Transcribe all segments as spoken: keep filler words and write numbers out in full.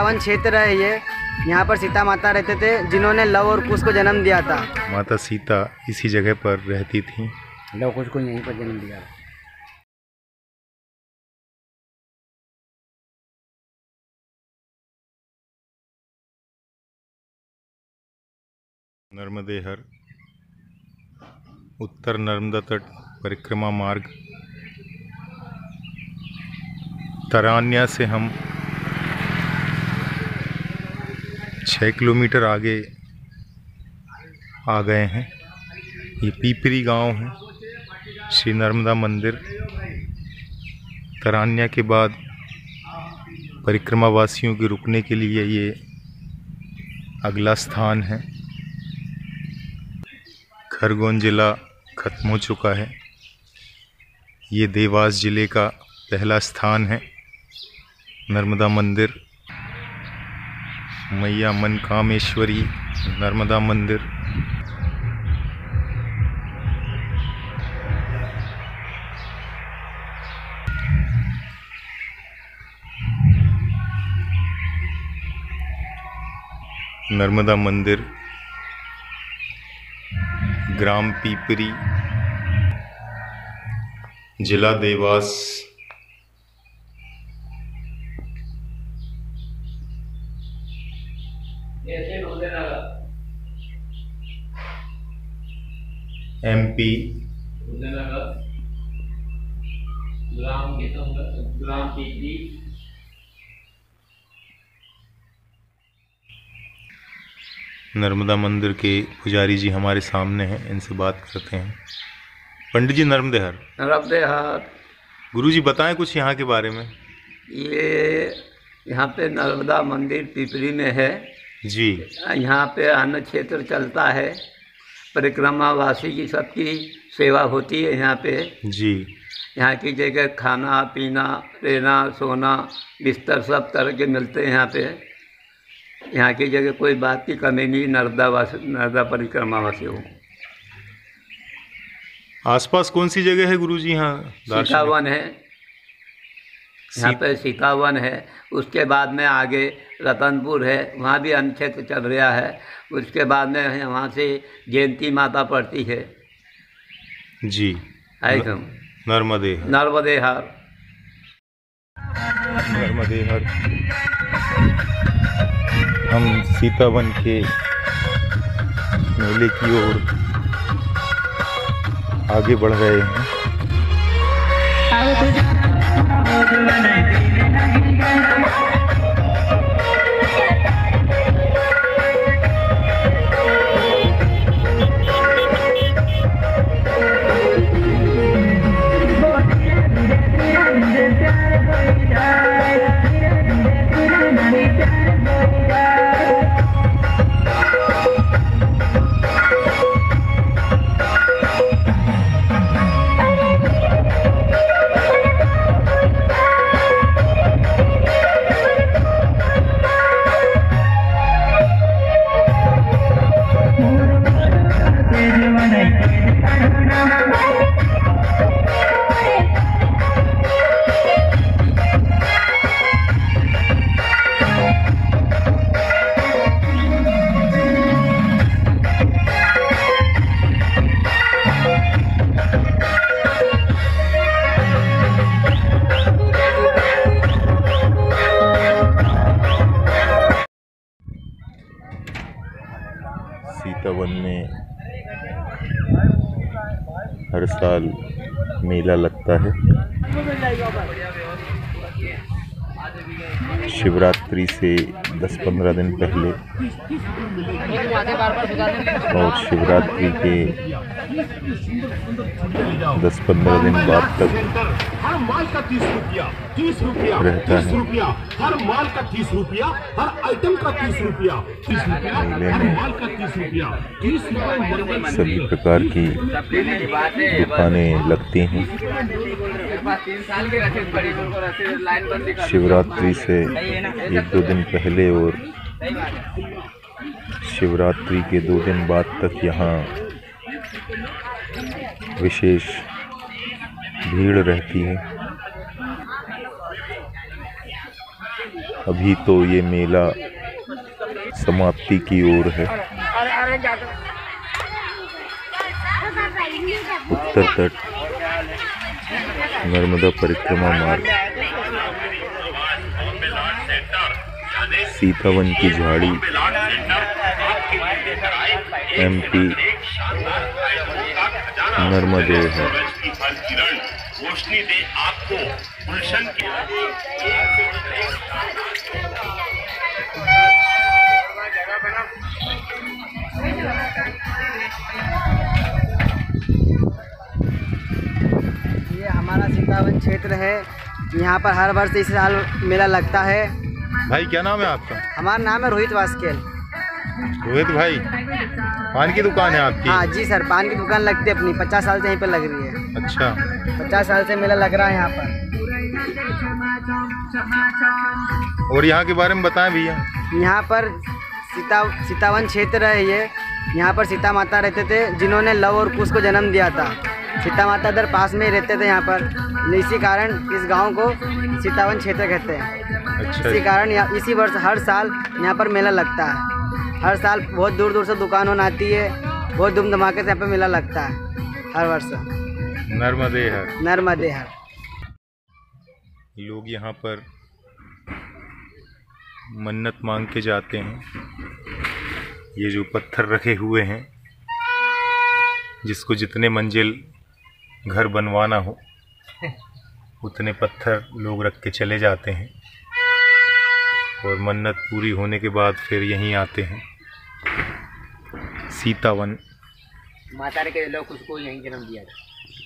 पावन क्षेत्र है ये। यहाँ पर सीता माता रहते थे, जिन्होंने लव और कुश को जन्म दिया था। माता सीता इसी जगह पर रहती थी। लव कुश को यहीं पर जन्म दिया। नर्मदेहर उत्तर नर्मदा तट परिक्रमा मार्ग तरान्या से हम छः किलोमीटर आगे आ गए हैं। ये पीपरी गांव है। श्री नर्मदा मंदिर तरान्या के बाद परिक्रमा वासियों के रुकने के लिए ये अगला स्थान है। खरगोन जिला खत्म हो चुका है। ये देवास जिले का पहला स्थान है नर्मदा मंदिर। मैया मनकामेश्वरी नर्मदा मंदिर। नर्मदा मंदिर ग्राम पीपरी, जिला देवास। एमपी। ग्राम पीपरी। नर्मदा मंदिर के पुजारी जी हमारे सामने हैं, इनसे बात करते हैं। पंडित जी, नर्मदेहर नर्मदेहर गुरु जी बताएं कुछ यहाँ के बारे में। ये यहाँ पे नर्मदा मंदिर पीपरी में है जी। यहाँ पे अन्न क्षेत्र चलता है। परिक्रमा वासी की सबकी सेवा होती है यहाँ पे जी। यहाँ की जगह खाना पीना रहना सोना बिस्तर सब तरह के मिलते हैं यहाँ पे। यहाँ की जगह कोई बात की कमी नहीं। नर्मदा वासी नर्मदा परिक्रमा वासी हो। आसपास कौन सी जगह है गुरुजी यहाँ? सीतावन है यहाँ पे, सीतावन है। उसके बाद में आगे रतनपुर है, वहाँ भी अन्न क्षेत्र चल रहा है। उसके बाद में वहाँ से जयंती माता पड़ती है जी। है तुम नर्मदे नर्मदेहर नर्मदेहर हम सीतावन के मेले की ओर आगे बढ़ रहे हैं। सीतावन में हर साल मेला लगता है। शिवरात्रि से दस पंद्रह दिन पहले और शिवरात्रि के दस पंद्रह दिन बाद तक हर माल का तीस रुपया तीस रुपया रहता तीस है। रुपया हर माल का तीस रुपया हर आइटम का तीस रुपया तीस रुपया मेले हर में माल का तीस रुपया तीस रुपया सभी प्रकार की दुकानें लगती हैं। शिवरात्रि से एक दो दिन पहले और शिवरात्रि के दो दिन बाद तक यहाँ विशेष भीड़ रहती है अभी तो ये मेला समाप्ति की ओर है। उत्तर तट नर्मदा परिक्रमा मार्ग, सीतावन की झाड़ी, एमपी नर्मदे है। रोशनी दे आपको गुलशन की। ये हमारा सीतावन क्षेत्र है। यहाँ पर हर वर्ष इस साल मेला लगता है। भाई क्या नाम है आपका? हमारा नाम है रोहित वास्केल। रोहित भाई, पान की दुकान है आपकी? हाँ जी सर, पान की दुकान लगती है अपनी, पचास साल से यहीं पर लग रही है। अच्छा, पचास साल से मेला लग रहा है यहाँ पर। और यहाँ के बारे में बताएं भैया। यहाँ पर सीता सीतावन क्षेत्र है ये। यहाँ पर सीता माता रहते थे, जिन्होंने लव और कुश को जन्म दिया था। सीता माता इधर पास में ही रहते थे यहाँ पर। इसी कारण इस गांव को सीतावन क्षेत्र कहते हैं। अच्छा, इसी कारण यहाँ इसी वर्ष हर साल यहाँ पर मेला लगता है। हर साल बहुत दूर दूर से दुकान आती है, बहुत धूम धमाके से यहाँ पर मेला लगता है हर वर्ष। नर्मदे हर नर्मदे हर। लोग यहाँ पर मन्नत मांग के जाते हैं। ये जो पत्थर रखे हुए हैं, जिसको जितने मंजिल घर बनवाना हो उतने पत्थर लोग रख के चले जाते हैं और मन्नत पूरी होने के बाद फिर यहीं आते हैं। सीतावन माता ने के लोग उसको यहीं जन्म दिया था।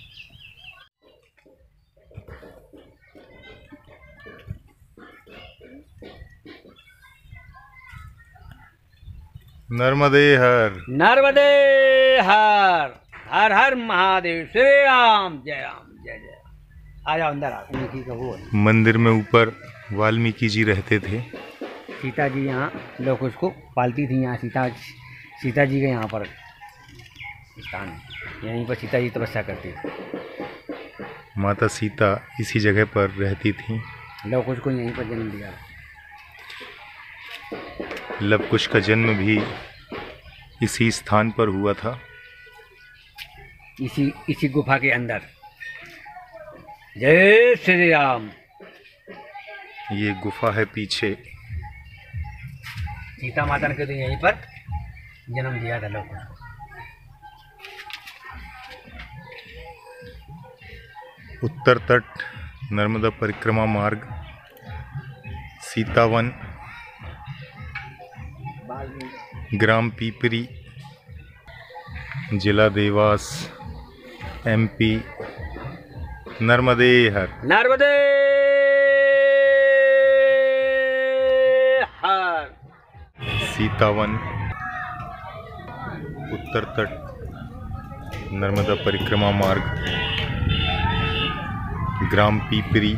नर्मदे हर। नर्मदे हर। हर हर महादेव। श्री राम। जय राम। जय जय। आ जाओ अंदर। आ मंदिर में ऊपर वाल्मीकि जी रहते थे। सीता जी यहाँ लोग उसको पालती थी। यहाँ सीता सीता जी के यहाँ पर स्थान है। यहीं पर सीता जी तपस्या करती थी। माता सीता इसी जगह पर रहती थी। लोग उसको यहीं पर जन्म दिया। लव कुश का जन्म भी इसी स्थान पर हुआ था, इसी इसी गुफा के अंदर। जय श्री राम। ये गुफा है पीछे। सीता माता ने तो यहीं पर जन्म दिया था लोग को। उत्तर तट नर्मदा परिक्रमा मार्ग, सीतावन, ग्राम पीपरी, जिला देवास, एमपी नर्मदे हर। नर्मदे हर। सीतावन, उत्तर तट नर्मदा परिक्रमा मार्ग, ग्राम पीपरी,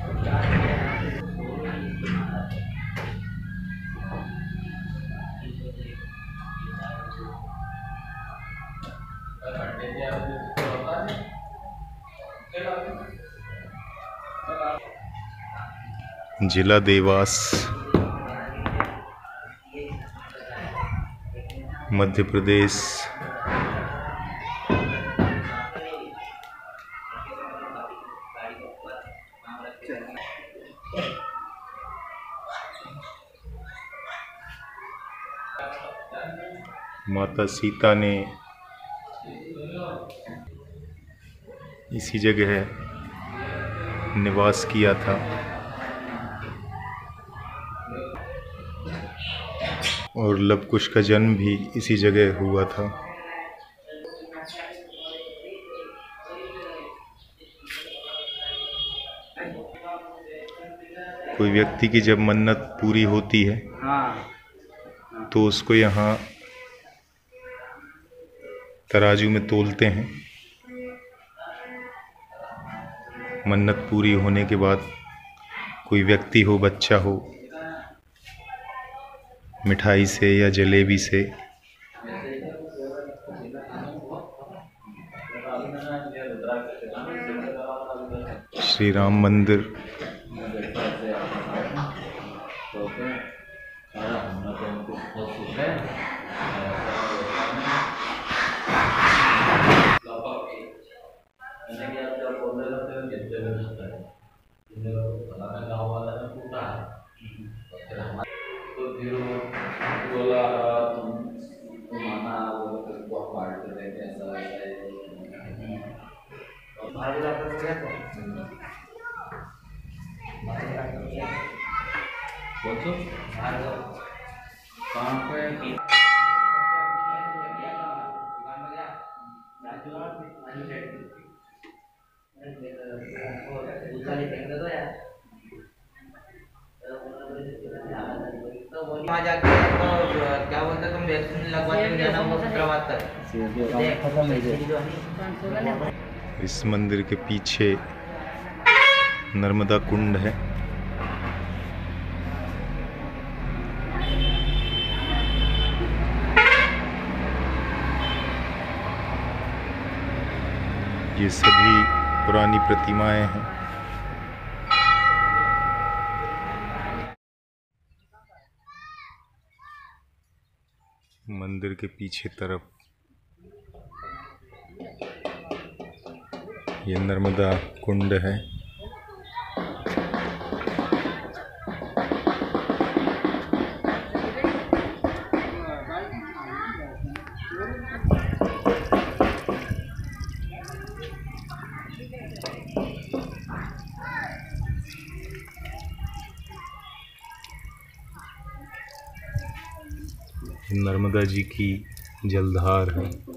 जिला देवास, मध्य प्रदेश। माता सीता ने इसी जगह निवास किया था और लव कुश का जन्म भी इसी जगह हुआ था। कोई व्यक्ति की जब मन्नत पूरी होती है तो उसको यहाँ तराजू में तोलते हैं। मन्नत पूरी होने के बाद कोई व्यक्ति हो, बच्चा हो, मिठाई से या जलेबी से श्री राम मंदिर वहाँ जाके आपको क्या बोलते तुम वैक्सीन लगवाते हो जाना वो करवाता है। इस मंदिर के पीछे नर्मदा कुंड है। ये सभी पुरानी प्रतिमाएं हैं। मंदिर के पीछे तरफ ये नर्मदा कुंड है। नर्मदा जी की जलधार है।